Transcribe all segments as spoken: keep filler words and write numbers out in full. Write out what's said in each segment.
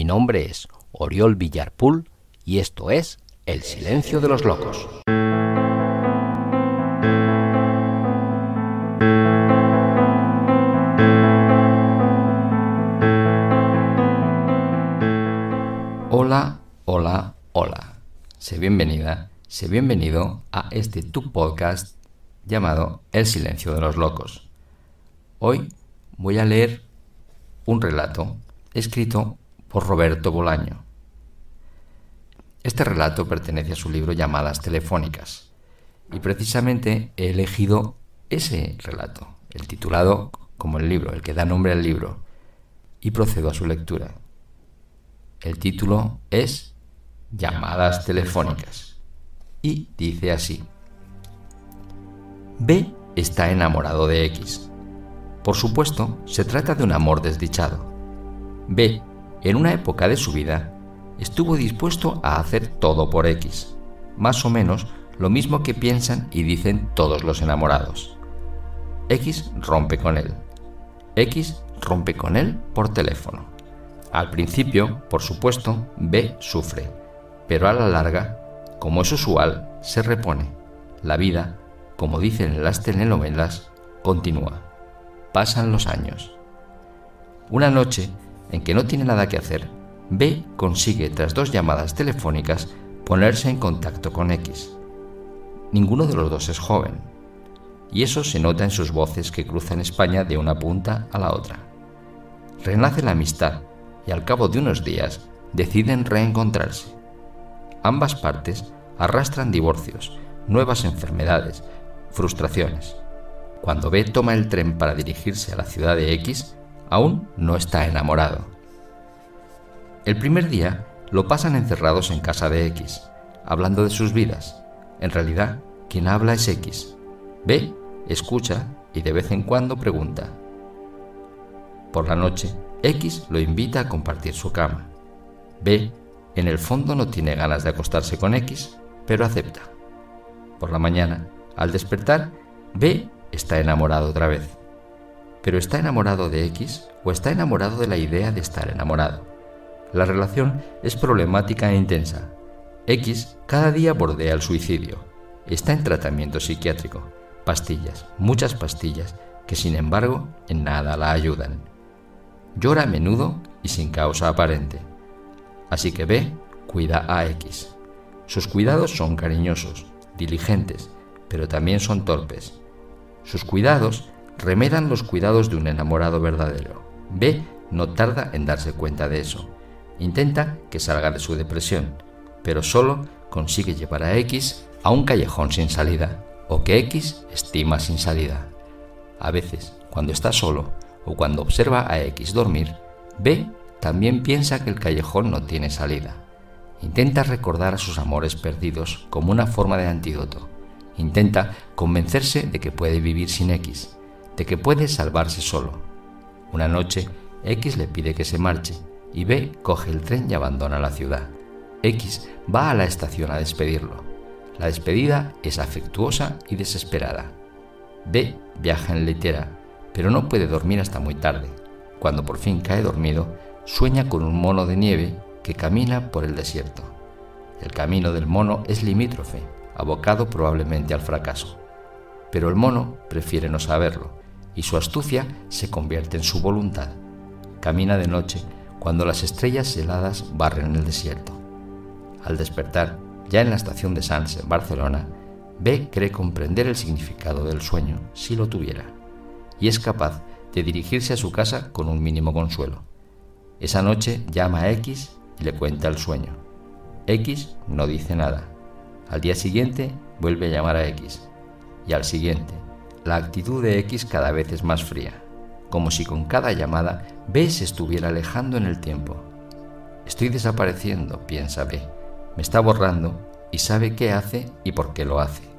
nombre es Oriol Villarpool y esto es El Silencio de los Locos. Hola, hola, hola. Sé bienvenida, sé bienvenido a este tu podcast llamado El Silencio de los Locos. Hoy voy a leer un relato escrito por Roberto Bolaño. Este relato pertenece a su libro Llamadas Telefónicas y precisamente he elegido ese relato, el titulado como el libro, el que da nombre al libro, y procedo a su lectura. El título es Llamadas Telefónicas y dice así: B está enamorado de X. Por supuesto, se trata de un amor desdichado. B, en una época de su vida, estuvo dispuesto a hacer todo por X, más o menos lo mismo que piensan y dicen todos los enamorados. X rompe con él. X rompe con él por teléfono. Al principio, por supuesto, B sufre, pero a la larga, como es usual, se repone. La vida, como dicen en las telenovelas, continúa. Pasan los años. Una noche, en que no tiene nada que hacer, B consigue, tras dos llamadas telefónicas, ponerse en contacto con X. Ninguno de los dos es joven, y eso se nota en sus voces que cruzan España de una punta a la otra. Renace la amistad, y al cabo de unos días deciden reencontrarse. Ambas partes arrastran divorcios, nuevas enfermedades, frustraciones. Cuando B toma el tren para dirigirse a la ciudad de X, aún no está enamorado. El primer día lo pasan encerrados en casa de X, hablando de sus vidas. En realidad, quien habla es X. B escucha y de vez en cuando pregunta. Por la noche, X lo invita a compartir su cama. B, en el fondo, no tiene ganas de acostarse con X, pero acepta. Por la mañana, al despertar, B está enamorado otra vez. ¿Pero está enamorado de X o está enamorado de la idea de estar enamorado? La relación es problemática e intensa. X cada día bordea el suicidio. Está en tratamiento psiquiátrico. Pastillas, muchas pastillas, que sin embargo en nada la ayudan. Llora a menudo y sin causa aparente. Así que B cuida a X. Sus cuidados son cariñosos, diligentes, pero también son torpes. Sus cuidados remedan los cuidados de un enamorado verdadero. B no tarda en darse cuenta de eso. Intenta que salga de su depresión, pero solo consigue llevar a X a un callejón sin salida, o que X estima sin salida. A veces, cuando está solo o cuando observa a X dormir, B también piensa que el callejón no tiene salida. Intenta recordar a sus amores perdidos como una forma de antídoto. Intenta convencerse de que puede vivir sin X, de que puede salvarse solo. Una noche, X le pide que se marche y B coge el tren y abandona la ciudad. X va a la estación a despedirlo. La despedida es afectuosa y desesperada. B viaja en litera, pero no puede dormir hasta muy tarde. Cuando por fin cae dormido, sueña con un mono de nieve que camina por el desierto. El camino del mono es limítrofe, abocado probablemente al fracaso. Pero el mono prefiere no saberlo, y su astucia se convierte en su voluntad. Camina de noche, cuando las estrellas heladas barren el desierto. Al despertar, ya en la estación de Sants, en Barcelona, B cree comprender el significado del sueño, si lo tuviera, y es capaz de dirigirse a su casa con un mínimo consuelo. Esa noche llama a X y le cuenta el sueño. X no dice nada. Al día siguiente vuelve a llamar a X. Y al siguiente. La actitud de X cada vez es más fría, como si con cada llamada B se estuviera alejando en el tiempo. Estoy desapareciendo, piensa B. Me está borrando y sabe qué hace y por qué lo hace.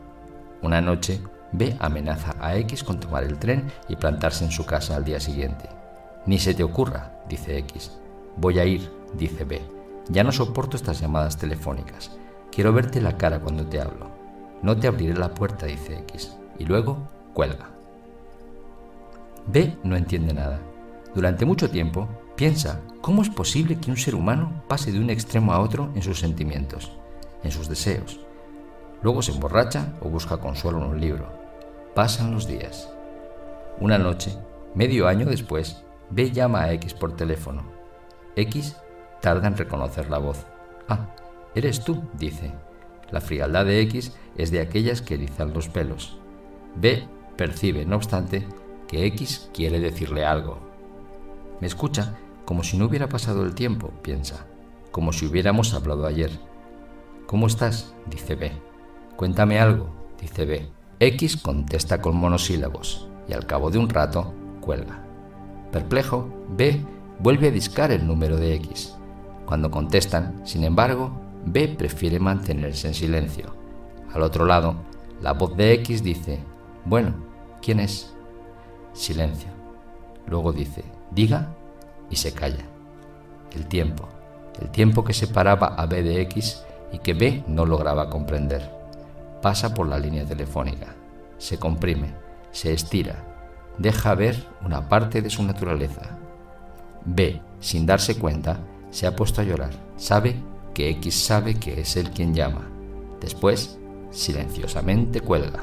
Una noche, B amenaza a X con tomar el tren y plantarse en su casa al día siguiente. Ni se te ocurra, dice X. Voy a ir, dice B. Ya no soporto estas llamadas telefónicas. Quiero verte la cara cuando te hablo. No te abriré la puerta, dice X. Y luego cuelga. B no entiende nada. Durante mucho tiempo Piensa, ¿cómo es posible que un ser humano pase de un extremo a otro en sus sentimientos, en sus deseos? Luego se emborracha o busca consuelo en un libro. Pasan los días. Una noche, medio año después, B llama a X por teléfono. X tarda en reconocer la voz. «Ah, eres tú», dice. La frialdad de X es de aquellas que erizan los pelos. B percibe, no obstante, que X quiere decirle algo. Me escucha como si no hubiera pasado el tiempo, piensa, como si hubiéramos hablado ayer. «¿Cómo estás?», dice B. «Cuéntame algo», dice B. X contesta con monosílabos y al cabo de un rato cuelga. Perplejo, B vuelve a discar el número de X. Cuando contestan, sin embargo, B prefiere mantenerse en silencio. Al otro lado, la voz de X dice: «Bueno, ¿quién es?». Silencio. Luego dice: «Diga», y se calla. El tiempo, el tiempo que separaba a B de X y que B no lograba comprender. Pasa por la línea telefónica, se comprime, se estira, deja ver una parte de su naturaleza. B, sin darse cuenta, se ha puesto a llorar. Sabe que X sabe que es él quien llama. Después, silenciosamente cuelga.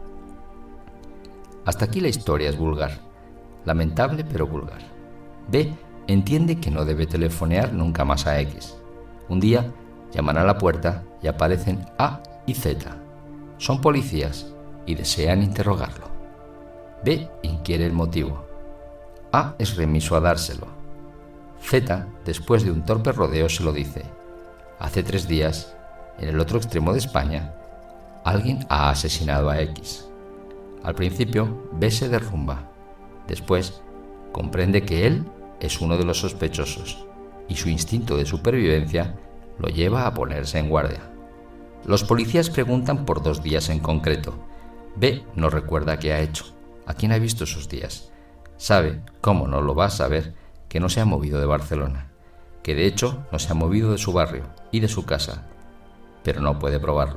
Hasta aquí la historia es vulgar, lamentable pero vulgar. B entiende que no debe telefonear nunca más a X. Un día llaman a la puerta y aparecen A y Z. Son policías y desean interrogarlo. B inquiere el motivo. A es remiso a dárselo. Z, después de un torpe rodeo, se lo dice. Hace tres días, en el otro extremo de España, alguien ha asesinado a X. Al principio, B se derrumba. Después, comprende que él es uno de los sospechosos y su instinto de supervivencia lo lleva a ponerse en guardia. Los policías preguntan por dos días en concreto. B no recuerda qué ha hecho, a quién ha visto esos días. Sabe, cómo no lo va a saber, que no se ha movido de Barcelona, que de hecho no se ha movido de su barrio y de su casa, pero no puede probarlo.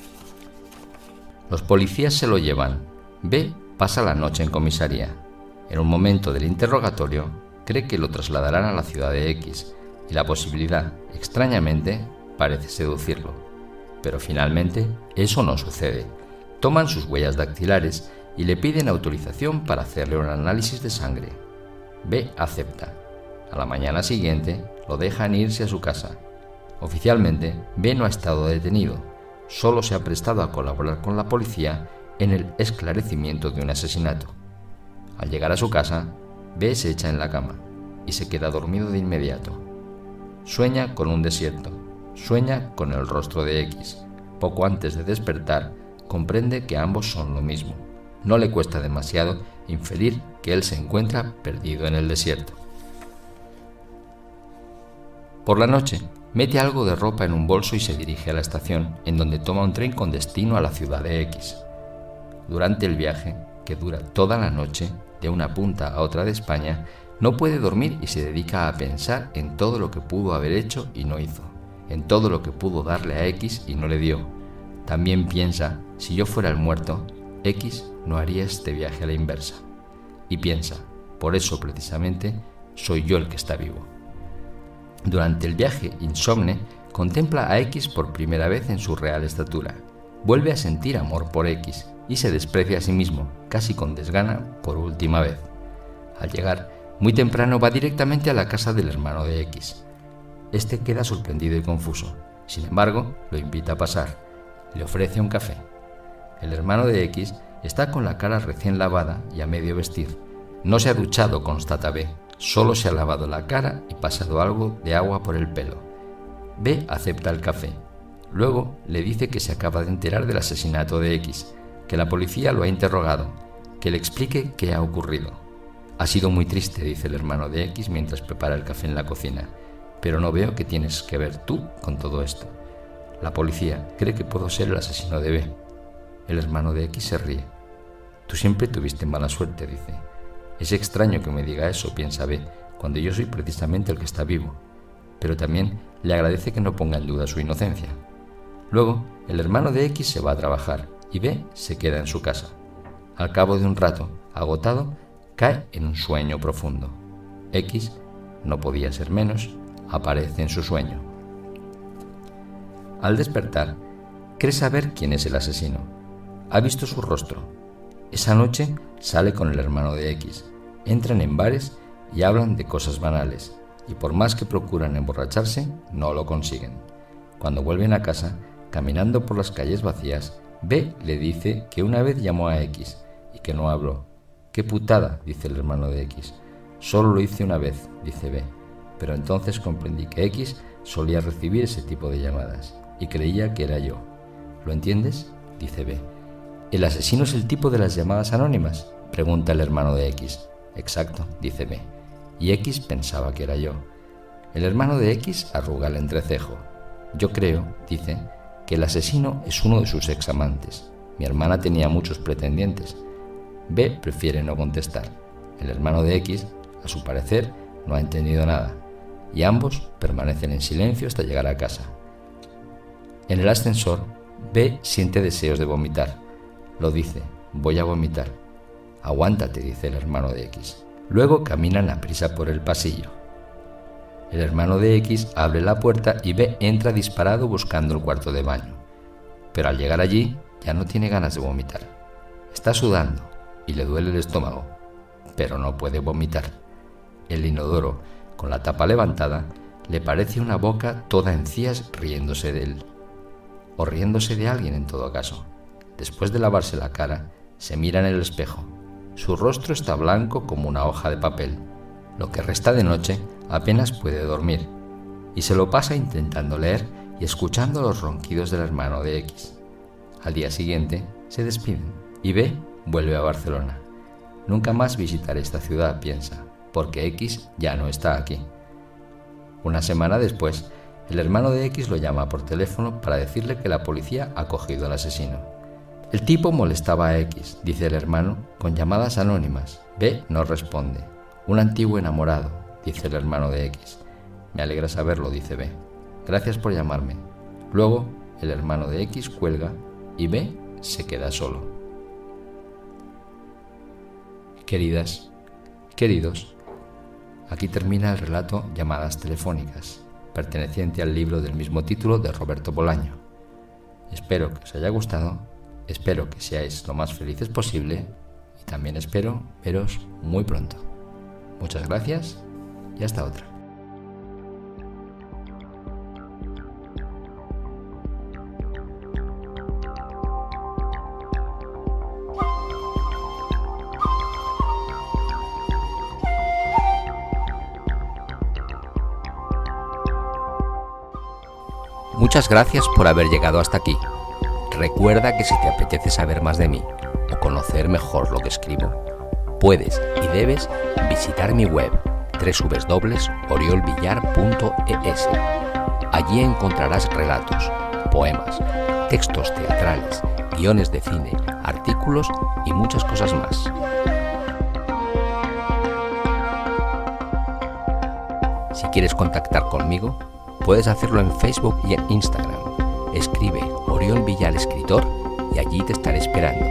Los policías se lo llevan. B pasa la noche en comisaría. En un momento del interrogatorio, cree que lo trasladarán a la ciudad de X y la posibilidad, extrañamente, parece seducirlo. Pero finalmente, eso no sucede. Toman sus huellas dactilares y le piden autorización para hacerle un análisis de sangre. B acepta. A la mañana siguiente, lo dejan irse a su casa. Oficialmente, B no ha estado detenido, solo se ha prestado a colaborar con la policía en el esclarecimiento de un asesinato. Al llegar a su casa, B se echa en la cama y se queda dormido de inmediato. Sueña con un desierto, sueña con el rostro de X. Poco antes de despertar, comprende que ambos son lo mismo. No le cuesta demasiado inferir que él se encuentra perdido en el desierto. Por la noche, mete algo de ropa en un bolso y se dirige a la estación, en donde toma un tren con destino a la ciudad de X. Durante el viaje, que dura toda la noche, de una punta a otra de España, no puede dormir y se dedica a pensar en todo lo que pudo haber hecho y no hizo, en todo lo que pudo darle a X y no le dio. También piensa, si yo fuera el muerto, X no haría este viaje a la inversa. Y piensa, por eso precisamente, soy yo el que está vivo. Durante el viaje insomne, contempla a X por primera vez en su real estatura. Vuelve a sentir amor por X y se desprecia a sí mismo, casi con desgana, por última vez. Al llegar, muy temprano va directamente a la casa del hermano de X. Este queda sorprendido y confuso. Sin embargo, lo invita a pasar. Le ofrece un café. El hermano de X está con la cara recién lavada y a medio vestir. No se ha duchado, constata B. Solo se ha lavado la cara y pasado algo de agua por el pelo. B acepta el café. Luego le dice que se acaba de enterar del asesinato de X, que la policía lo ha interrogado, que le explique qué ha ocurrido. Ha sido muy triste, dice el hermano de X mientras prepara el café en la cocina, pero no veo qué tienes que ver tú con todo esto. La policía cree que puedo ser el asesino de B. El hermano de X se ríe. Tú siempre tuviste mala suerte, dice. Es extraño que me diga eso, piensa B, cuando yo soy precisamente el que está vivo. Pero también le agradece que no ponga en duda su inocencia. Luego, el hermano de X se va a trabajar y B se queda en su casa. Al cabo de un rato, agotado, cae en un sueño profundo. X no podía ser menos, aparece en su sueño. Al despertar, cree saber quién es el asesino. Ha visto su rostro. Esa noche sale con el hermano de X. Entran en bares y hablan de cosas banales, y por más que procuran emborracharse, no lo consiguen. Cuando vuelven a casa, caminando por las calles vacías, B le dice que una vez llamó a X y que no habló. «¡Qué putada!», dice el hermano de X. «Solo lo hice una vez», dice B, «pero entonces comprendí que X solía recibir ese tipo de llamadas y creía que era yo». «¿Lo entiendes?», dice B. «¿El asesino es el tipo de las llamadas anónimas?», pregunta el hermano de X. «Exacto», dice B. «Y X pensaba que era yo». El hermano de X arruga el entrecejo. «Yo creo», dice, «que el asesino es uno de sus examantes. Mi hermana tenía muchos pretendientes». B prefiere no contestar. El hermano de X, a su parecer, no ha entendido nada, y ambos permanecen en silencio hasta llegar a casa. En el ascensor, B siente deseos de vomitar. Lo dice: «Voy a vomitar». «Aguántate», dice el hermano de X. Luego caminan a prisa por el pasillo. El hermano de X abre la puerta y B entra disparado buscando el cuarto de baño. Pero al llegar allí, ya no tiene ganas de vomitar. Está sudando y le duele el estómago, pero no puede vomitar. El inodoro, con la tapa levantada, le parece una boca toda encías riéndose de él. O riéndose de alguien en todo caso. Después de lavarse la cara, se mira en el espejo. Su rostro está blanco como una hoja de papel. Lo que resta de noche apenas puede dormir, y se lo pasa intentando leer y escuchando los ronquidos del hermano de X. Al día siguiente se despiden y B vuelve a Barcelona. Nunca más visitaré esta ciudad, piensa, porque X ya no está aquí. Una semana después, el hermano de X lo llama por teléfono para decirle que la policía ha cogido al asesino. El tipo molestaba a X, dice el hermano, con llamadas anónimas. B no responde. Un antiguo enamorado, dice el hermano de X. Me alegra saberlo, dice B. Gracias por llamarme. Luego, el hermano de X cuelga y B se queda solo. Queridas, queridos, aquí termina el relato Llamadas telefónicas, perteneciente al libro del mismo título de Roberto Bolaño. Espero que os haya gustado, espero que seáis lo más felices posible y también espero veros muy pronto. Muchas gracias y hasta otra. Muchas gracias por haber llegado hasta aquí. Recuerda que si te apetece saber más de mí o conocer mejor lo que escribo, puedes y debes visitar mi web doble u doble u doble u punto oriol villar punto e s. Allí encontrarás relatos, poemas, textos teatrales, guiones de cine, artículos y muchas cosas más. Si quieres contactar conmigo, puedes hacerlo en Facebook y en Instagram. Escribe Oriol Villar Escritor y allí te estaré esperando.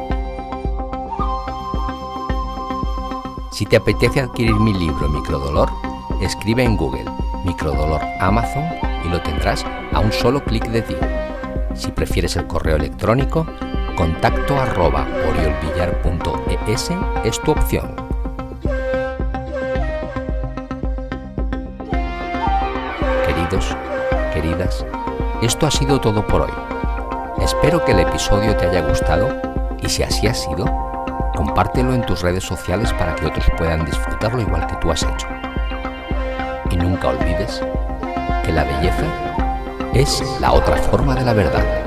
Si te apetece adquirir mi libro Microdolor, escribe en Google Microdolor Amazon y lo tendrás a un solo clic de ti. Si prefieres el correo electrónico, contacto arroba oriolvillar punto e s es tu opción. Queridos, queridas, esto ha sido todo por hoy. Espero que el episodio te haya gustado y si así ha sido, compártelo en tus redes sociales para que otros puedan disfrutarlo igual que tú has hecho. Y nunca olvides que la belleza es la otra forma de la verdad.